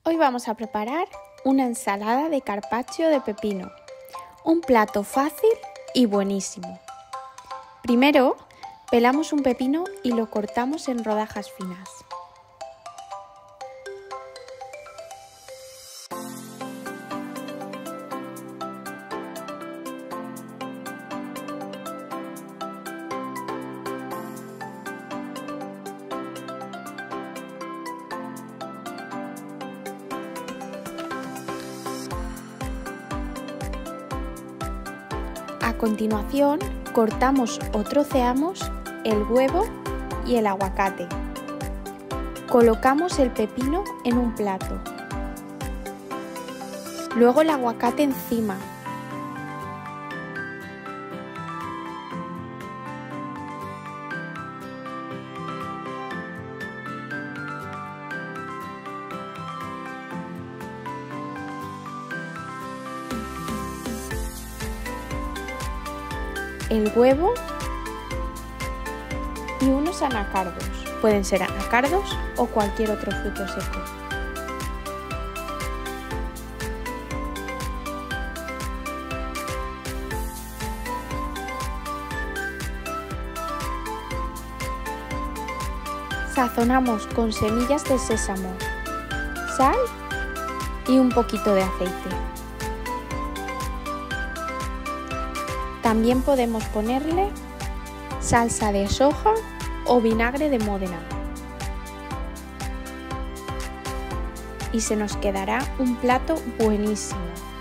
Hoy vamos a preparar una ensalada de carpaccio de pepino, un plato fácil y buenísimo. Primero, pelamos un pepino y lo cortamos en rodajas finas. A continuación, cortamos o troceamos el huevo y el aguacate. Colocamos el pepino en un plato. Luego el aguacate encima. El huevo y unos anacardos. Pueden ser anacardos o cualquier otro fruto seco. Sazonamos con semillas de sésamo, sal y un poquito de aceite. También podemos ponerle salsa de soja o vinagre de Módena. Y se nos quedará un plato buenísimo.